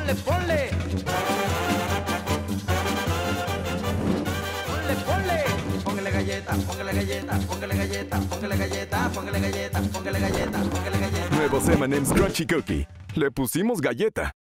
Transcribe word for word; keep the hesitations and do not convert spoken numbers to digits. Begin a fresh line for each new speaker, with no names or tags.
ponle, ponle. Ponle, ponle. Póngale galleta, póngale galleta, póngale galleta, póngale galleta, póngale galleta, póngale galleta, póngale galleta.
Nuevos eme and eme's Crunchy Cookie. Le pusimos galleta.